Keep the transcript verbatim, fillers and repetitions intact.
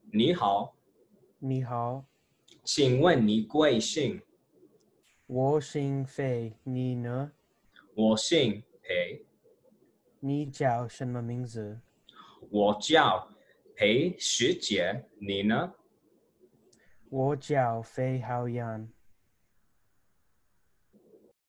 你好， 你好， 请问你贵姓？ 我姓费，你呢？ 我姓裴， 你叫什么名字？ 我叫裴时杰，你呢？ 我叫费浩洋。